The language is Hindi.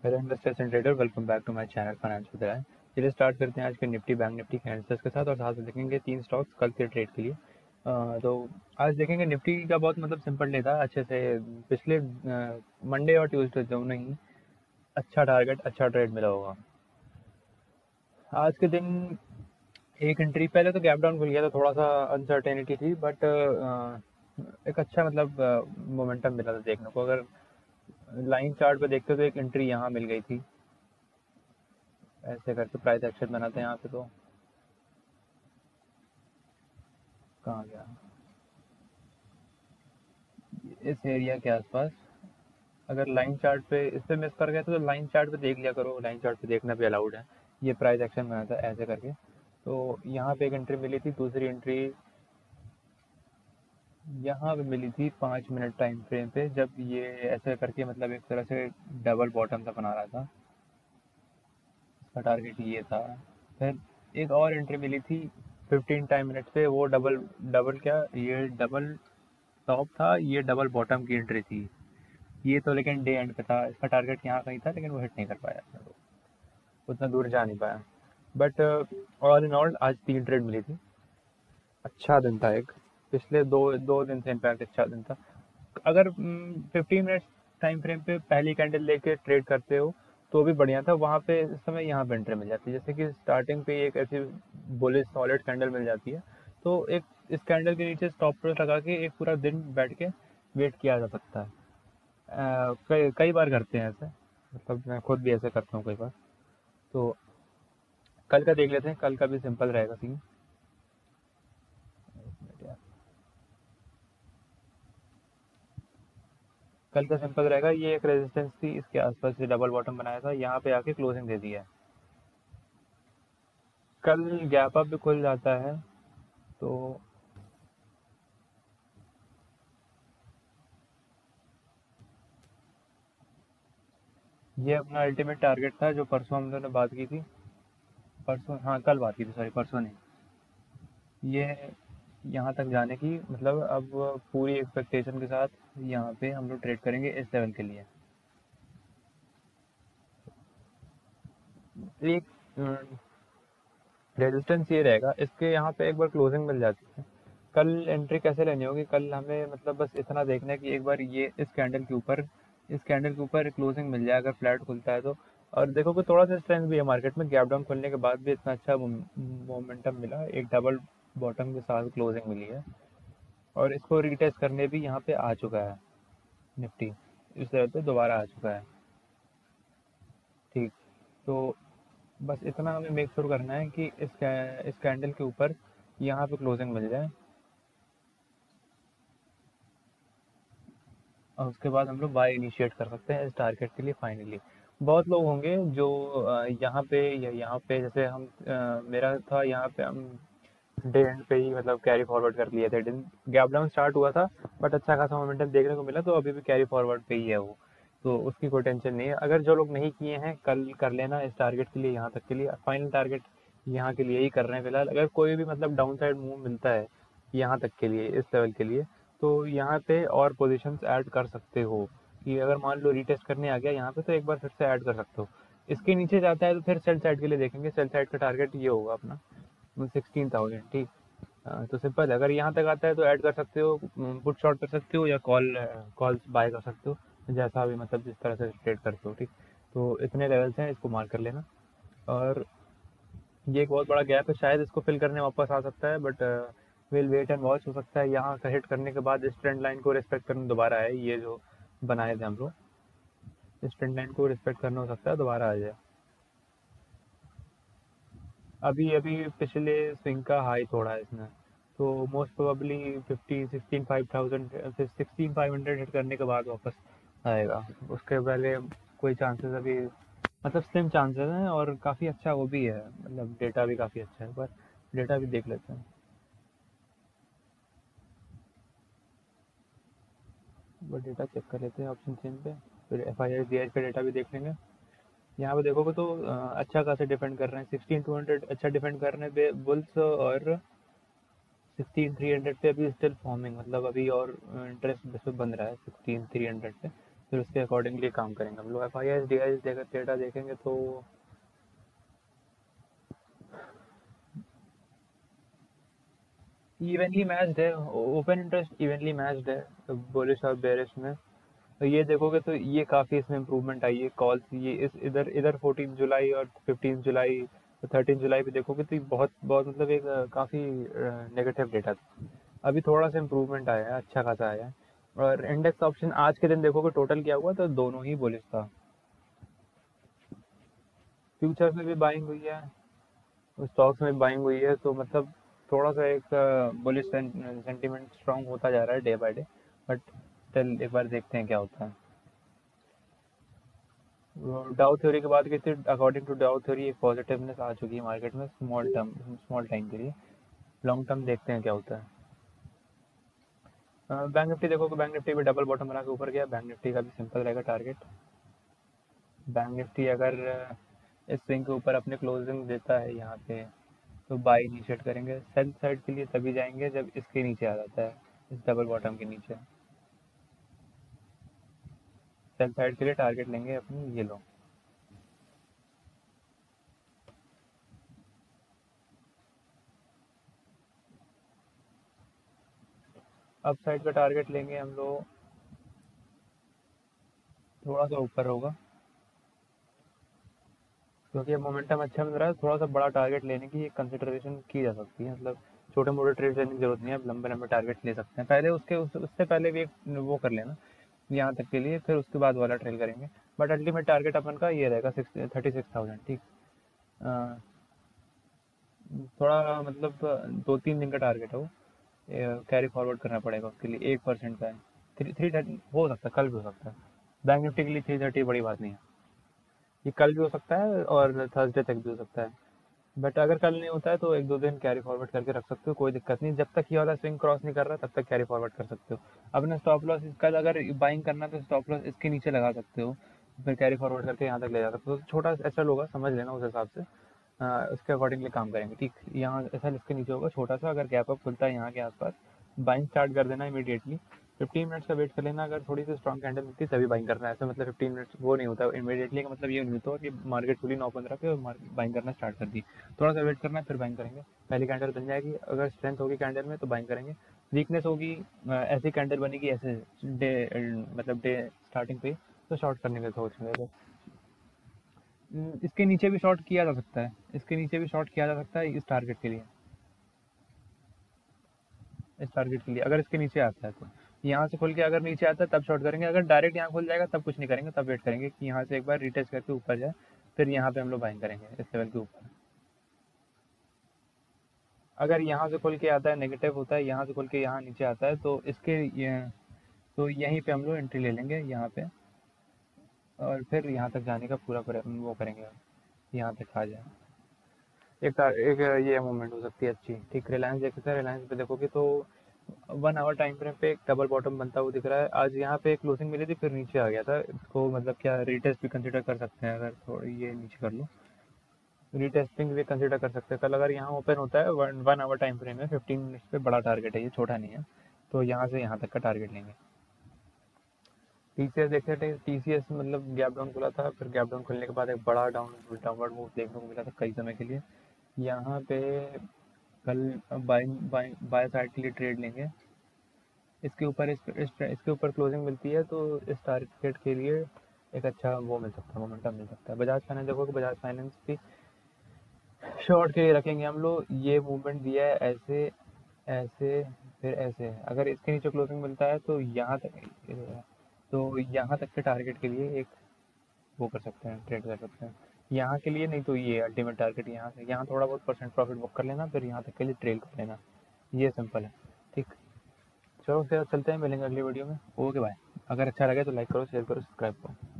Hello investors and trader, welcome back to my channel finance with Rai. चलिए स्टार्ट करते हैं आज के निफ्टी बैंक निफ्टी कैंडल्स के साथ और साथ में देखेंगे तीन स्टॉक्स कल के ट्रेड के लिए। तो आज देखेंगे निफ्टी का बहुत सिंपल डे था अच्छे से। पिछले मंडे और ट्यूसडे दोनों ही अच्छा टारगेट अच्छा ट्रेड मिला होगा। आज के दिन एक एंट्री पहले तो गैप डाउन खुल गया था, थोड़ा सा अनसर्टेनिटी थी, बट एक अच्छा मोमेंटम मिला था देखने को। अगर लाइन चार्ट पे देखते तो एक एंट्री यहाँ मिल गई थी, ऐसे करके प्राइस एक्शन बनाते हैं यहाँ पे। तो कहाँ गया, इस एरिया के आसपास। अगर लाइन चार्ट पे इस पे मिस कर गए तो लाइन चार्ट पे देख लिया करो, लाइन चार्ट पे देखना भी अलाउड है। ये प्राइस एक्शन बना था ऐसे करके। तो यहाँ पे एक एंट्री मिली थी, दूसरी एंट्री यहाँ पे मिली थी 5 मिनट टाइम फ्रेम पे, जब ये ऐसे करके एक तरह से डबल बॉटम सा बना रहा था। इसका टारगेट ये था। फिर एक और एंट्री मिली थी 15 टाइम मिनट पे, वो डबल डबल क्या, ये डबल टॉप था, ये डबल बॉटम की एंट्री थी। ये तो लेकिन डे एंड पे था, इसका टारगेट यहाँ कहीं था लेकिन वो हिट नहीं कर पाया अपने को, उतना दूर जा नहीं पाया। बट ऑल इन ऑल आज तीन ट्रेड मिली थी, अच्छा दिन था एक। पिछले दो दो दिन से इनफैक्ट अच्छा दिन था। अगर 15 मिनट टाइम फ्रेम पे पहली कैंडल लेके ट्रेड करते हो तो भी बढ़िया था। वहाँ पे इस समय यहाँ पे एंट्री मिल जाती है, जैसे कि स्टार्टिंग पे एक ऐसी बुलिश सॉलिड कैंडल मिल जाती है, तो एक इस कैंडल के नीचे स्टॉप लॉस लगा के एक पूरा दिन बैठ के वेट किया जा सकता है। कई कई बार करते हैं ऐसे, मैं खुद भी ऐसे करता हूँ कई बार। तो कल का देख लेते हैं, कल का भी सिंपल रहेगा सीन। कल का सिंपल रहेगा, ये एक रेजिस्टेंस थी, इसके आसपास से डबल बॉटम बनाया था, यहाँ पे आके क्लोजिंग दे दिया है। कल गैप अप भी खुल जाता है तो ये अपना अल्टीमेट टारगेट था जो परसों हम लोगों ने बात की थी। परसों, हाँ कल बात की थी, सॉरी परसों नहीं। ये यहाँ तक जाने की अब पूरी एक्सपेक्टेशन के साथ यहाँ पे हम लोग ट्रेड करेंगे इस लेवल के लिए। एक रेजिस्टेंस ये रहेगा, इसके यहाँ पे एक बार क्लोजिंग मिल जाती है। कल एंट्री कैसे लेनी होगी, कल हमें बस इतना देखना है कि एक बार ये इस कैंडल के ऊपर क्लोजिंग मिल जाए, अगर फ्लैट खुलता है तो। और देखो कि थोड़ा सा स्ट्रेंथ भी है मार्केट में, गैप डाउन खुलने के बाद भी इतना अच्छा मोमेंटम मिला, एक डबल बॉटम के साथ क्लोजिंग मिली है। और इसको रीटेस्ट करने भी यहाँ पे आ चुका है निफ्टी, इस लेवल पे दोबारा आ चुका है। ठीक, तो बस इतना हमें मेक श्योर करना है कि इस कैंडल के ऊपर यहाँ पे क्लोजिंग मिल जाए, और उसके बाद हम लोग बाय इनिशिएट कर सकते हैं इस टारगेट के लिए फाइनली। बहुत लोग होंगे जो यहाँ पे या यहाँ पे, जैसे मेरा था यहाँ पे, हम डे एंड पे ही कैरी फॉरवर्ड कर लिए थे। दिन गैप डाउन स्टार्ट हुआ था बट अच्छा खासा मोमेंटम देखने को मिला, तो अभी भी कैरी फॉरवर्ड पे ही है वो, तो उसकी कोई टेंशन नहीं है। अगर जो लोग नहीं किए हैं कल कर लेना इस टारगेट के लिए, यहाँ तक के लिए फाइनल टारगेट यहाँ के लिए ही कर रहे हैं फिलहाल। अगर कोई भी डाउन साइड मूव मिलता है यहाँ तक के लिए, इस लेवल के लिए, तो यहाँ पे और पोजीशंस ऐड कर सकते हो। कि अगर मान लो रीटेस्ट करने आ गया यहाँ पे, तो एक बार फिर से ऐड कर सकते हो। इसके नीचे जाता है तो फिर सेल साइड के लिए देखेंगे, सेल साइड का टारगेट ये होगा अपना 16,000। ठीक, तो सिंपल है, अगर यहाँ तक आता है तो ऐड कर सकते हो, पुट शॉर्ट कर सकते हो या कॉल्स बाय कर सकते हो, जैसा भी जिस तरह से ट्रेड करते हो। ठीक, तो इतने लेवल्स हैं, इसको मार्क कर लेना। और ये एक बहुत बड़ा गैप है, शायद इसको फिल करने वापस आ सकता है, but will wait and watch. हो सकता है यहाँ का हिट करने के बाद इस ट्रेंड लाइन को रिस्पेक्ट करने दोबारा आए, ये जो बनाए थे हम लोग, इस ट्रेंड लाइन को रिस्पेक्ट करना हो सकता है दोबारा आ जाए। अभी अभी पिछले स्विंग का हाई तोड़ा है इसने, तो मोस्ट प्रोबेबली 16,500 हिट करने के बाद वापस आएगा। उसके पहले कोई चांसेस अभी स्लिम चांसेस हैं, और काफ़ी अच्छा वो भी है, डेटा भी काफ़ी अच्छा है, पर डेटा भी देख लेते हैं। वो डेटा चेक कर लेते हैं ऑप्शन चेन पे, फिर F I I D H का डेटा भी देख लेंगे। यहाँ पे देखोगे तो अच्छा खासा डिफेंड कर रहे हैं, 16,200 अच्छा डिफेंड कर रहे हैं बुल्स, और 16,300 पे अभी स्टिल फॉर्मिंग, अभी और इंटरेस्ट बन रहा है 16,300 पे। फिर उसके अकॉर्डिंगली काम करेंगे हम लोग। FIS DIS डेटा देखेंगे तो इवनली मैच्ड है, ओपन इंटरेस्ट इवनली मैच्ड है बुलिश और बेरिश में। तो ये देखोगे तो ये काफ़ी इसमें इम्प्रूवमेंट आई है कॉल्स, ये इस इधर इधर 14 जुलाई और 15 जुलाई, 13 जुलाई पे देखोगे तो ये बहुत बहुत मतलब एक काफ़ी नेगेटिव डेटा था। अभी थोड़ा सा इम्प्रूवमेंट आया है, अच्छा खासा आया है। और इंडेक्स ऑप्शन आज के दिन देखोगे टोटल क्या हुआ, तो दोनों ही बुलिश था। फ्यूचर्स में भी बाइंग हुई है, स्टॉक्स में बाइंग हुई है, तो मतलब थोड़ा सा एक बुलिश सेंटीमेंट स्ट्रांग होता जा रहा है डे बाय डे। बट चल एक बार देखते हैं क्या होता है। डाउ थ्योरी की बात की थी, अकॉर्डिंग टू डाउ थ्योरी एक पॉजिटिवनेस आ चुकी है मार्केट में स्मॉल टाइम के लिए। लॉन्ग टर्म देखते हैं क्या होता है। बैंक निफ्टी देखो कि बैंक निफ्टी भी डबल बॉटम बना के ऊपर गया। बैंक निफ्टी का भी सिंपल रहेगा टारगेट। बैंक निफ्टी अगर इस स्विंग के ऊपर अपने क्लोजिंग देता है यहाँ पे, तो बाई इनिशिएट करेंगे। सेल साइड के लिए तभी जाएंगे जब इसके नीचे आ जाता है, इस डबल बॉटम के नीचे। सेल साइड के लिए टारगेट लेंगे अपनी, ये लो। अप साइड का टारगेट लेंगे हम लोग, थोड़ा सा ऊपर होगा क्योंकि अब मोमेंटम अच्छा मिल रहा है। थोड़ा सा बड़ा टारगेट लेने की एक कंसिडरेशन की जा सकती है, मतलब छोटे मोटे ट्रेड लेने की जरूरत नहीं है, अब लंबे लंबे टारगेट ले सकते हैं। पहले उससे पहले भी एक वो कर लेना यहाँ तक के लिए, फिर उसके बाद वाला ट्रेल करेंगे। बट अल्टीमेट टारगेट अपन का ये रहेगा 36,000। ठीक। अ, थोड़ा मतलब 2-3 दिन का टारगेट है वो, कैरी फॉरवर्ड करना पड़ेगा उसके लिए। 1% का है। 330 हो सकता है, कल भी हो सकता है। बैंक निफ्टी के लिए 330 बड़ी बात नहीं है, ये कल भी हो सकता है और थर्सडे तक भी हो सकता है। बट अगर कल नहीं होता है तो 1-2 दिन कैरी फॉरवर्ड करके रख सकते हो, कोई दिक्कत नहीं। जब तक ये वाला स्विंग क्रॉस नहीं कर रहा तब तक कैरी फॉरवर्ड कर सकते हो। अपना स्टॉप लॉस कल अगर बाइंग करना है तो स्टॉप लॉस इसके नीचे लगा सकते हो, फिर कैरी फॉरवर्ड करके यहाँ तक ले जा सकते हो। तो छोटा एसएल होगा, समझ लेना उस हिसाब से। उसके अकॉर्डिंगली काम करेंगे। ठीक, यहाँ एसएल इसके नीचे होगा छोटा सा, अगर गैप अप खुलता है यहाँ के आसपास, बाइंग स्टार्ट कर देना इमीडिएटली। 15 मिनट्स का वेट कर लेना, अगर थोड़ी सी स्ट्रॉन्ग कैंडल मिलती है तभी बाइंग करना है। ऐसा मतलब 15 मिनट्स वो नहीं होता इमीडिएटली का, मतलब ये नहीं होता कि मार्केट खुली 9:15 पे और बाइंग करना स्टार्ट कर दी। थोड़ा सा वेट करना है, फिर बाइंग करेंगे। पहली कैंडल बन जाएगी, अगर स्ट्रेंथ होगी कैंडल में तो बाइंग करेंगे। वीकनेस होगी, ऐसी कैंडल बनेगी ऐसे डे मतलब डे स्टार्टिंग पे, तो शॉर्ट करने का सोचेंगे। तो इसके नीचे भी शॉर्ट किया जा सकता है, इसके नीचे भी शॉर्ट किया जा सकता है इस टारगेट के लिए। इस टारगेट के लिए अगर इसके नीचे आता है तो यहाँ से खुल के अगर नीचे आता है तब शॉर्ट करेंगे। अगर डायरेक्ट यहाँ खुल जाएगा तब कुछ नहीं करेंगे, तब वेट करेंगे कि यहाँ से एक बार रिटेस्ट करके ऊपर जाए, फिर यहाँ पे हम लोग बाइंग करेंगे इस लेवल के ऊपर। अगर यहाँ से खुल के आता है नेगेटिव होता है, यहाँ से खुल के यहाँ नीचे आता है तो तो यहीं पे हम लोग एंट्री ले लेंगे यहाँ पे, और फिर यहाँ तक जाने का पूरा वो करेंगे, यहाँ तक आ जाए। एक ये मूवमेंट हो सकती है अच्छी। ठीक, रिलायंस देख सकते हैं। रिलायंस पे देखोगे तो 1 आवर टाइम फ्रेम पे एक डबल बॉटम बनता हुआ दिख रहा है। आज यहाँ पे क्लोजिंग मिली थी, फिर नीचे आ गया था। इसको मतलब क्या रीटेस्ट भी कंसिडर कर सकते हैं, अगर थोड़ी ये नीचे कर लो, रीटेस्टिंग भी कंसिडर कर सकते हैं। कल अगर यहाँ ओपन होता है 1 आवर टाइम फ्रेम में 15 मिनट्स पे, बड़ा टारगेट है ये, छोटा नहीं है। तो यहाँ से यहाँ तक का टारगेट लेंगे। टीसीएस देखते थे, टीसीएस मतलब गैप डाउन खुला था, फिर गैप डाउन खुलने के बाद एक बड़ा डाउनवर्ड मूव देखने को मिला था कई समय के लिए। यहाँ पे कल बाय साइड के लिए ट्रेड लेंगे। इसके ऊपर इसके ऊपर क्लोजिंग मिलती है तो इस टारगेट के लिए एक अच्छा वो मिल सकता है, मोमेंटम मिल सकता है। बजाज फाइनेंस देखो कि बजाज फाइनेंस भी शॉर्ट के लिए रखेंगे हम लोग। ये मूवमेंट दिया है ऐसे ऐसे, फिर ऐसे। अगर इसके नीचे क्लोजिंग मिलता है तो यहाँ तक के टारगेट के लिए एक वो कर सकते हैं, ट्रेड कर सकते हैं। यहाँ के लिए नहीं तो ये अल्टीमेट टारगेट यहाँ से, यहाँ थोड़ा बहुत परसेंट प्रॉफिट बुक कर लेना, फिर यहाँ तक के लिए ट्रेल कर लेना। ये सिंपल है। ठीक, चलो फिर चलते हैं, मिलेंगे अगली वीडियो में। Okay bye. अगर अच्छा लगे तो लाइक करो, शेयर करो, सब्सक्राइब करो।